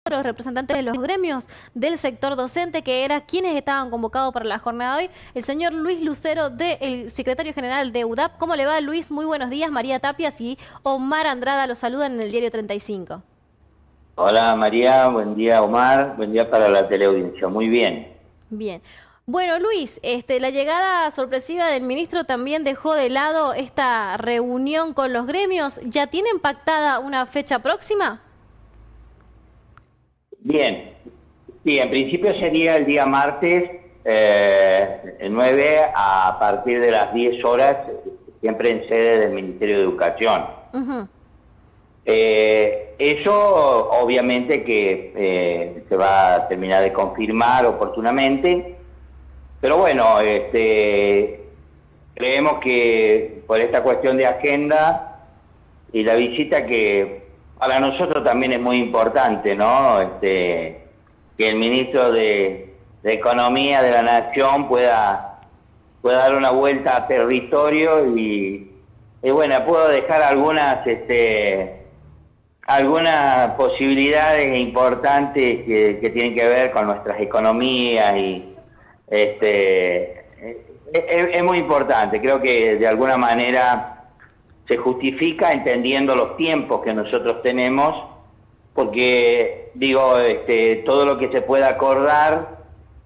los representantes de los gremios del sector docente, que eran quienes estaban convocados para la jornada de hoy, el señor Luis Lucero, el secretario general de UDAP. ¿Cómo le va, Luis? Muy buenos días. María Tapias y Omar Andrada los saludan en el Diario 35. Hola María, buen día Omar, buen día para la teleaudiencia, muy bien. Bien. Bueno, Luis, la llegada sorpresiva del ministro también dejó de lado esta reunión con los gremios. ¿Ya tienen pactada una fecha próxima? Bien, sí, en principio sería el día martes 9 a partir de las 10 horas, siempre en sede del Ministerio de Educación. Eso obviamente que se va a terminar de confirmar oportunamente, pero bueno, creemos que por esta cuestión de agenda y la visita que para nosotros también es muy importante, ¿no? Que el ministro de Economía de la Nación pueda dar una vuelta a territorio y bueno, puedo dejar algunas posibilidades importantes que tienen que ver con nuestras economías y es muy importante. Creo que de alguna manera se justifica entendiendo los tiempos que nosotros tenemos, porque digo, todo lo que se pueda acordar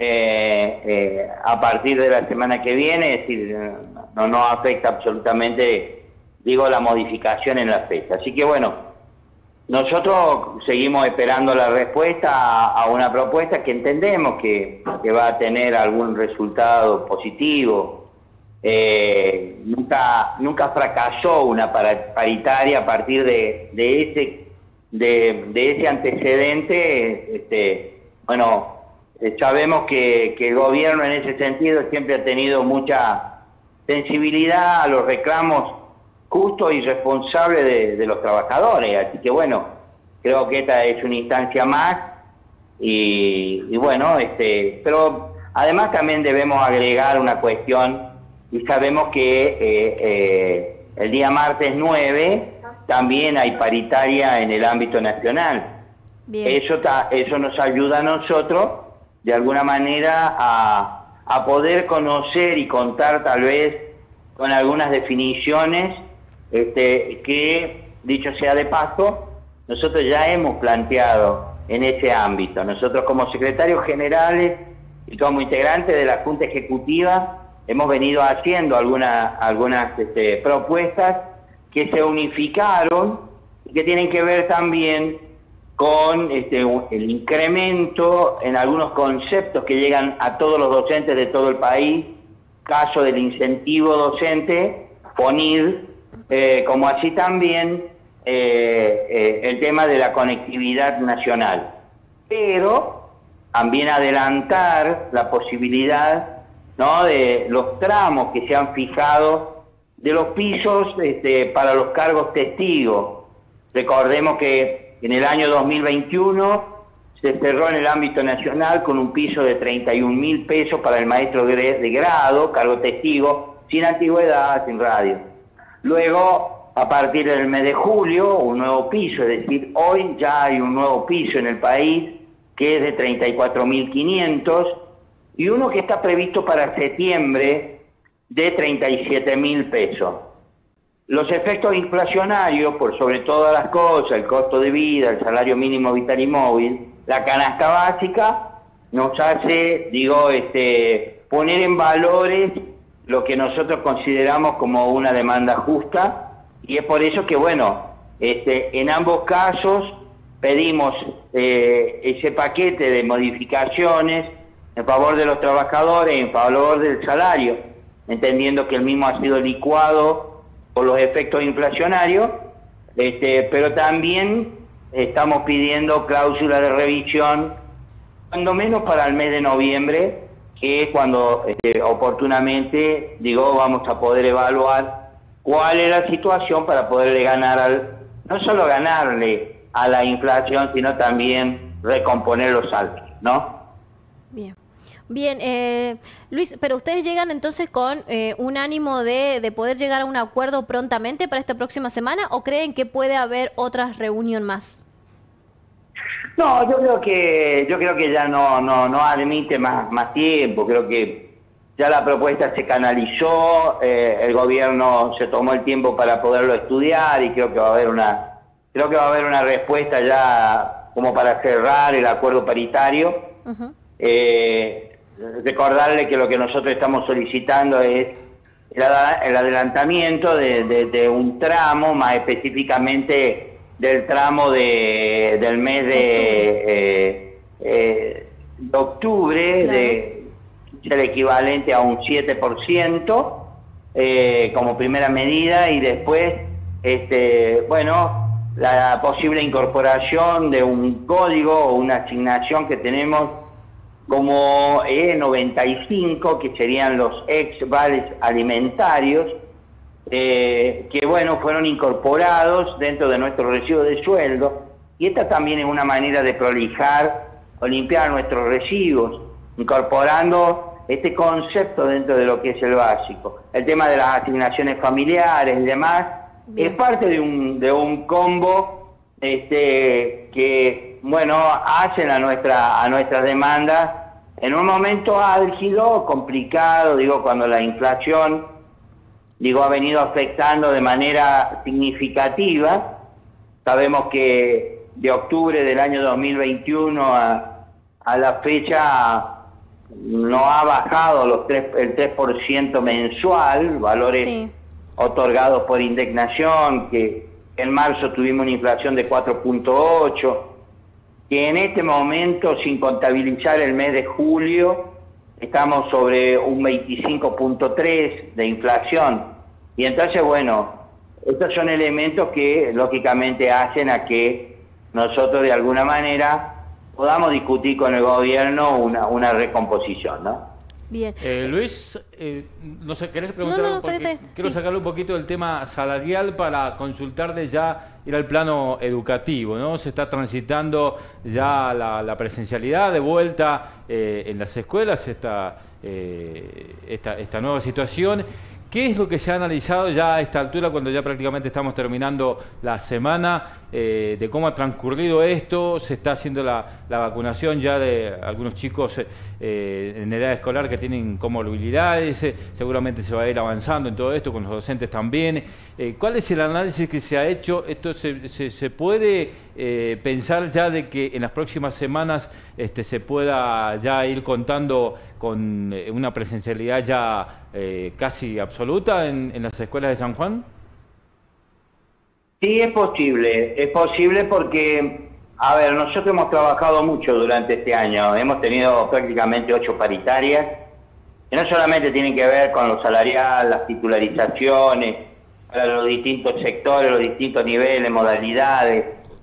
a partir de la semana que viene, es decir, no afecta absolutamente, digo, la modificación en la fecha. Así que bueno, nosotros seguimos esperando la respuesta a una propuesta que entendemos que va a tener algún resultado positivo. Nunca fracasó una paritaria a partir de ese antecedente. Bueno, sabemos que el gobierno en ese sentido siempre ha tenido mucha sensibilidad a los reclamos justos y responsables de los trabajadores, así que bueno, creo que esta es una instancia más y bueno, pero además también debemos agregar una cuestión, y sabemos que el día martes 9 también hay paritaria en el ámbito nacional. Bien. Eso nos ayuda a nosotros de alguna manera a poder conocer y contar tal vez con algunas definiciones que, dicho sea de paso, nosotros ya hemos planteado en ese ámbito. Nosotros como secretarios generales y como integrantes de la Junta Ejecutiva hemos venido haciendo algunas propuestas que se unificaron y que tienen que ver también con el incremento en algunos conceptos que llegan a todos los docentes de todo el país, caso del incentivo docente, PONID, como así también el tema de la conectividad nacional. Pero también adelantar la posibilidad, ¿no?, de los tramos que se han fijado de los pisos para los cargos testigos. Recordemos que en el año 2021 se cerró en el ámbito nacional con un piso de 31.000 pesos para el maestro de grado, cargo testigo, sin antigüedad, sin radio. Luego, a partir del mes de julio, un nuevo piso, es decir, hoy ya hay un nuevo piso en el país que es de 34.500 y uno que está previsto para septiembre de 37.000 pesos. Los efectos inflacionarios, por sobre todas las cosas, el costo de vida, el salario mínimo vital y móvil, la canasta básica, nos hace, digo, poner en valores lo que nosotros consideramos como una demanda justa, y es por eso que, bueno, en ambos casos pedimos ese paquete de modificaciones en favor de los trabajadores, en favor del salario, entendiendo que el mismo ha sido licuado por los efectos inflacionarios, pero también estamos pidiendo cláusula de revisión, cuando menos para el mes de noviembre, que es cuando oportunamente, digo, vamos a poder evaluar cuál es la situación para poderle ganar no solo ganarle a la inflación, sino también recomponer los saltos, ¿no? Bien. Bien, Luis, pero ustedes llegan entonces con un ánimo de poder llegar a un acuerdo prontamente para esta próxima semana, ¿o creen que puede haber otra reunión más? No, yo creo que ya no admite más tiempo. Creo que ya la propuesta se canalizó, el gobierno se tomó el tiempo para poderlo estudiar y creo que va a haber una respuesta ya como para cerrar el acuerdo paritario. Ujú. Recordarle que lo que nosotros estamos solicitando es el adelantamiento de un tramo, más específicamente del tramo del mes de octubre, Claro. de el equivalente a un 7% como primera medida, y después bueno, la posible incorporación de un código o una asignación que tenemos como E95, que serían los ex vales alimentarios, que bueno, fueron incorporados dentro de nuestro recibo de sueldo, y esta también es una manera de prolijar o limpiar nuestros recibos, incorporando este concepto dentro de lo que es el básico. El tema de las asignaciones familiares y demás es parte de un combo que bueno, hacen a nuestras demandas en un momento álgido, complicado, digo, cuando la inflación ha venido afectando de manera significativa. Sabemos que de octubre del año 2021 a la fecha no ha bajado el 3% mensual, valores Sí. otorgados por indignación, que en marzo tuvimos una inflación de 4.8%, que en este momento, sin contabilizar el mes de julio, estamos sobre un 25.3% de inflación. Y entonces, bueno, estos son elementos que lógicamente hacen a que nosotros de alguna manera podamos discutir con el gobierno una recomposición, ¿no? Bien. Luis, no sé, ¿querés preguntar No, algo? Porque quiero sí. sacarle un poquito del tema salarial para consultarle ya, ir al plano educativo, ¿no? Se está transitando ya la presencialidad de vuelta en las escuelas, esta nueva situación. ¿Qué es lo que se ha analizado ya a esta altura, cuando ya prácticamente estamos terminando la semana, de cómo ha transcurrido esto? Se está haciendo la vacunación ya de algunos chicos en edad escolar que tienen comorbilidades, seguramente se va a ir avanzando en todo esto, con los docentes también. ¿Cuál es el análisis que se ha hecho? ¿Esto se puede pensar ya de que en las próximas semanas se pueda ya ir contando con una presencialidad ya casi absoluta en las escuelas de San Juan? Sí, es posible porque, a ver, nosotros hemos trabajado mucho durante este año, hemos tenido prácticamente 8 paritarias, que no solamente tienen que ver con lo salarial, las titularizaciones, para los distintos sectores, los distintos niveles, modalidades,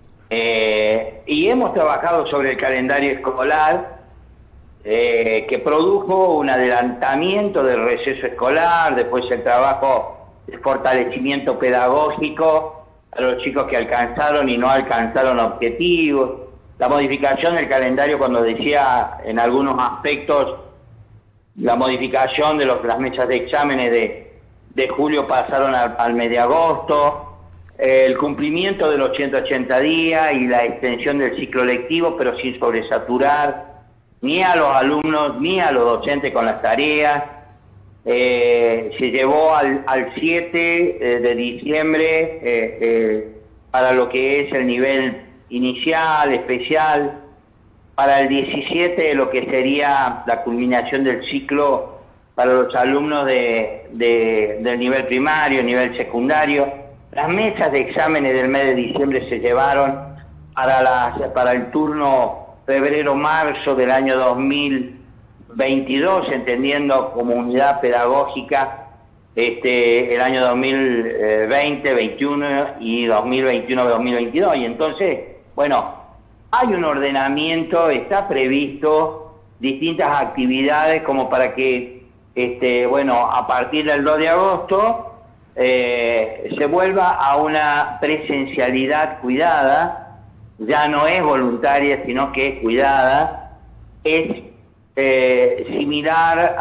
y hemos trabajado sobre el calendario escolar, que produjo un adelantamiento del receso escolar, después el trabajo de fortalecimiento pedagógico a los chicos que alcanzaron y no alcanzaron objetivos, la modificación del calendario, cuando decía en algunos aspectos, la modificación de las mesas de exámenes de julio pasaron al mes de agosto, el cumplimiento de los 180 días y la extensión del ciclo lectivo, pero sin sobresaturar ni a los alumnos ni a los docentes con las tareas. Se llevó al 7 de diciembre para lo que es el nivel inicial, especial, para el 17 lo que sería la culminación del ciclo para los alumnos del nivel primario, nivel secundario. Las mesas de exámenes del mes de diciembre se llevaron para el turno febrero-marzo del año 2022, entendiendo como unidad pedagógica el año 2020, 21 y 2021-2022. Y entonces, bueno, hay un ordenamiento, está previsto distintas actividades como para que, bueno, a partir del 2 de agosto se vuelva a una presencialidad cuidada. Ya no es voluntaria, sino que es cuidada, es similar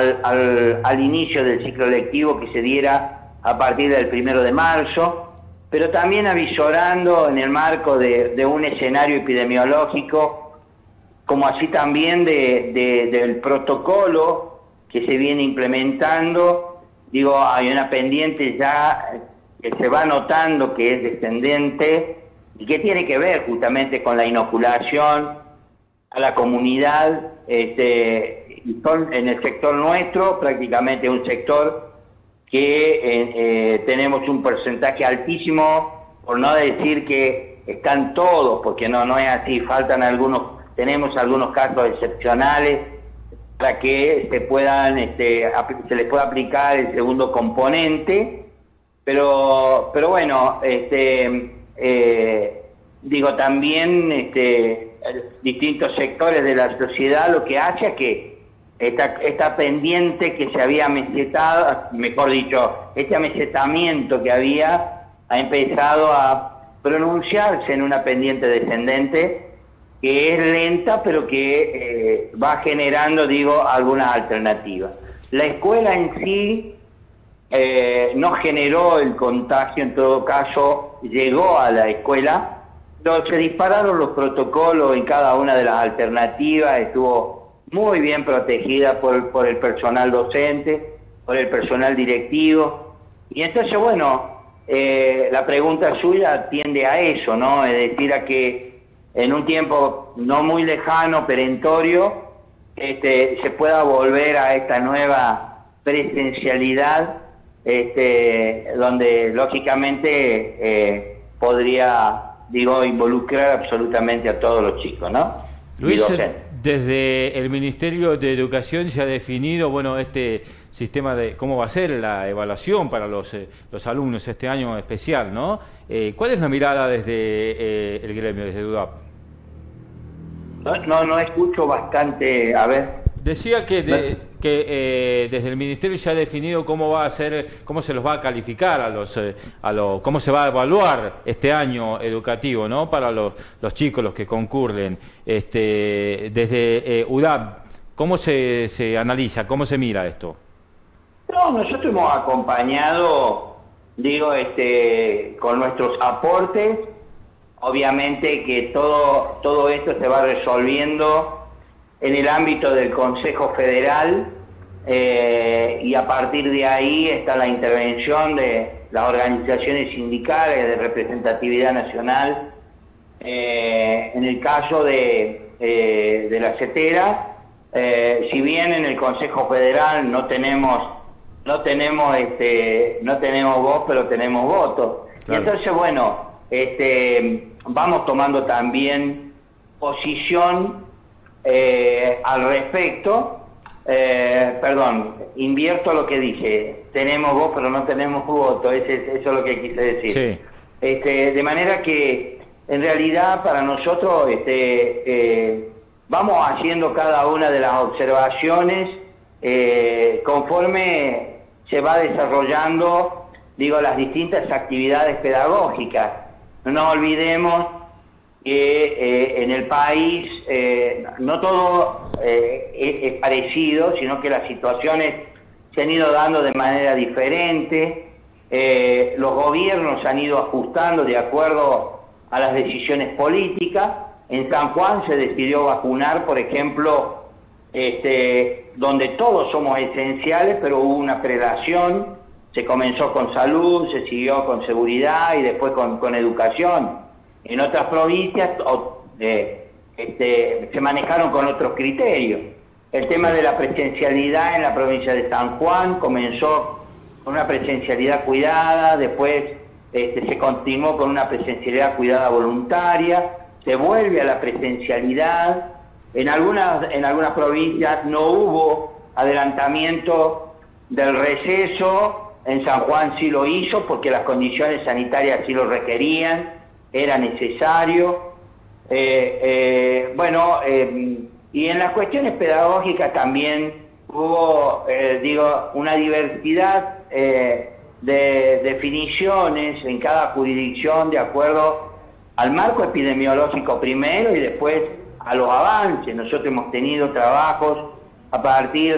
al inicio del ciclo lectivo que se diera a partir del 1 de marzo, pero también avisorando en el marco de un escenario epidemiológico, como así también del protocolo que se viene implementando. Digo, hay una pendiente ya que se va notando que es descendente y que tiene que ver justamente con la inoculación a la comunidad, y son en el sector nuestro prácticamente un sector que tenemos un porcentaje altísimo, por no decir que están todos, porque no es así, faltan algunos, tenemos algunos casos excepcionales para que se puedan se les pueda aplicar el segundo componente, pero bueno, digo, también distintos sectores de la sociedad lo que hace es que esta pendiente que se había mesetado, mejor dicho, este amesetamiento que había, ha empezado a pronunciarse en una pendiente descendente que es lenta, pero que va generando, digo, algunas alternativas. La escuela en sí no generó el contagio, en todo caso llegó a la escuela, pero se dispararon los protocolos en cada una de las alternativas, estuvo muy bien protegida por el personal docente, por el personal directivo, y entonces, bueno, la pregunta suya tiende a eso, ¿no? Es decir, a que en un tiempo no muy lejano, perentorio, se pueda volver a esta nueva presencialidad, donde lógicamente podría, digo, involucrar absolutamente a todos los chicos, ¿no? Luis, desde el Ministerio de Educación se ha definido, bueno, este sistema de cómo va a ser la evaluación para los alumnos este año especial, ¿no? ¿Cuál es la mirada desde el gremio, desde UDAP? No escucho bastante, a ver. Decía que desde el Ministerio se ha definido cómo va a ser, cómo se los va a calificar cómo se va a evaluar este año educativo, ¿no? Para los chicos, los que concurren. Desde UDAP, ¿cómo se analiza, cómo se mira esto? No, nosotros hemos acompañado, digo, con nuestros aportes. Obviamente que todo esto se va resolviendo en el ámbito del Consejo Federal, y a partir de ahí está la intervención de las organizaciones sindicales de representatividad nacional. En el caso de la CETERA, si bien en el Consejo Federal no tenemos voz, pero tenemos votos. Claro. Y entonces, bueno, vamos tomando también posición al respecto. Invierto lo que dije, tenemos voz pero no tenemos voto, eso es lo que quise decir. Sí. De manera que en realidad para nosotros vamos haciendo cada una de las observaciones conforme se va desarrollando, digo, las distintas actividades pedagógicas. No nos olvidemos que en el país no todo es parecido, sino que las situaciones se han ido dando de manera diferente, los gobiernos han ido ajustando de acuerdo a las decisiones políticas. En San Juan se decidió vacunar, por ejemplo, donde todos somos esenciales, pero hubo una prelación, se comenzó con salud, se siguió con seguridad y después con educación. En otras provincias se manejaron con otros criterios. El tema de la presencialidad en la provincia de San Juan comenzó con una presencialidad cuidada, después se continuó con una presencialidad cuidada voluntaria, se vuelve a la presencialidad. En algunas provincias no hubo adelantamiento del receso, en San Juan sí lo hizo porque las condiciones sanitarias sí lo requerían, era necesario. Y en las cuestiones pedagógicas también hubo, una diversidad de definiciones en cada jurisdicción de acuerdo al marco epidemiológico primero y después a los avances. Nosotros hemos tenido trabajos a partir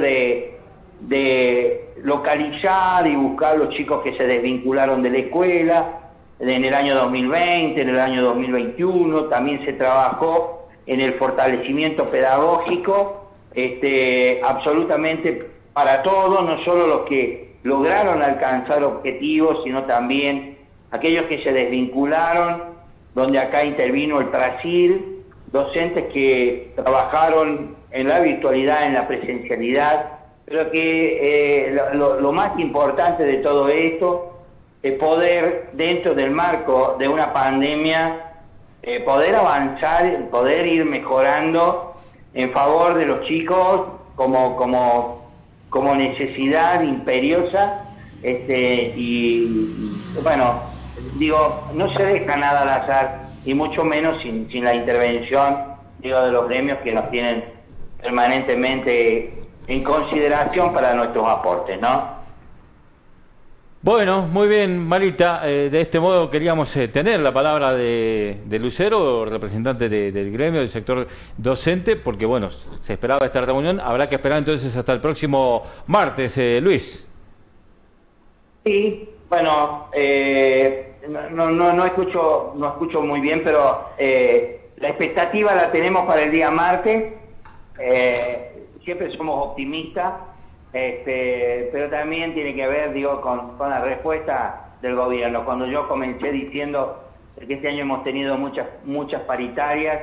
de localizar y buscar los chicos que se desvincularon de la escuela, en el año 2020, en el año 2021, también se trabajó en el fortalecimiento pedagógico, absolutamente para todos, no solo los que lograron alcanzar objetivos, sino también aquellos que se desvincularon, donde acá intervino el Brasil, docentes que trabajaron en la virtualidad, en la presencialidad, pero que lo más importante de todo esto es poder, dentro del marco de una pandemia, poder avanzar, poder ir mejorando en favor de los chicos como necesidad imperiosa, y bueno, digo, no se deja nada al azar, y mucho menos sin la intervención, digo, de los gremios que nos tienen permanentemente en consideración para nuestros aportes, ¿no? Bueno, muy bien, Marita. De este modo queríamos tener la palabra de Lucero, representante del gremio, del sector docente, porque bueno, se esperaba esta reunión. Habrá que esperar entonces hasta el próximo martes, Luis. Sí, bueno, no escucho muy bien, pero la expectativa la tenemos para el día martes. Siempre somos optimistas. Pero también tiene que ver, digo, con la respuesta del gobierno. Cuando yo comencé diciendo que este año hemos tenido muchas paritarias,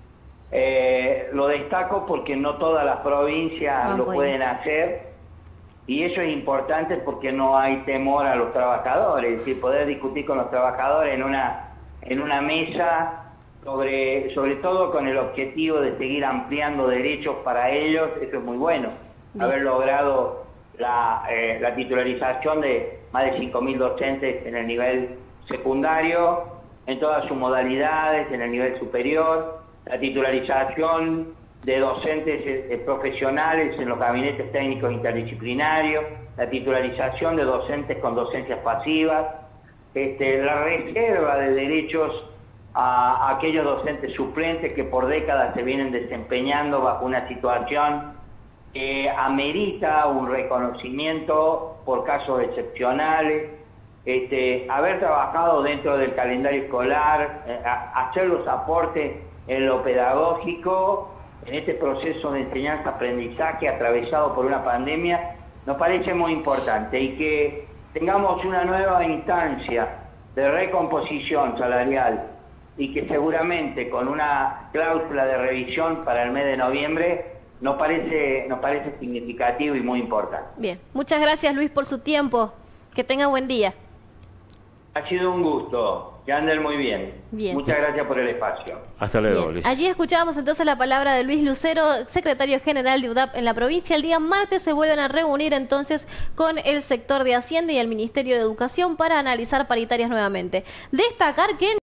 lo destaco porque no todas las provincias lo pueden hacer, y eso es importante porque no hay temor a los trabajadores, es decir, poder discutir con los trabajadores en una mesa, sobre todo con el objetivo de seguir ampliando derechos para ellos. Eso es muy bueno. Bien. Haber logrado la titularización de más de 5.000 docentes en el nivel secundario, en todas sus modalidades, en el nivel superior, la titularización de docentes profesionales en los gabinetes técnicos interdisciplinarios, la titularización de docentes con docencias pasivas, la reserva de derechos a aquellos docentes suplentes que por décadas se vienen desempeñando bajo una situación que amerita un reconocimiento por casos excepcionales, haber trabajado dentro del calendario escolar, hacer los aportes en lo pedagógico, en este proceso de enseñanza-aprendizaje atravesado por una pandemia, nos parece muy importante, y que tengamos una nueva instancia de recomposición salarial, y que seguramente con una cláusula de revisión para el mes de noviembre nos parece significativo y muy importante. Bien, muchas gracias, Luis, por su tiempo. Que tenga buen día. Ha sido un gusto. Que anden muy bien. Bien. Muchas gracias por el espacio. Hasta luego, Luis. Allí escuchábamos entonces la palabra de Luis Lucero, secretario general de UDAP en la provincia. El día martes se vuelven a reunir entonces con el sector de Hacienda y el Ministerio de Educación para analizar paritarias nuevamente. Destacar que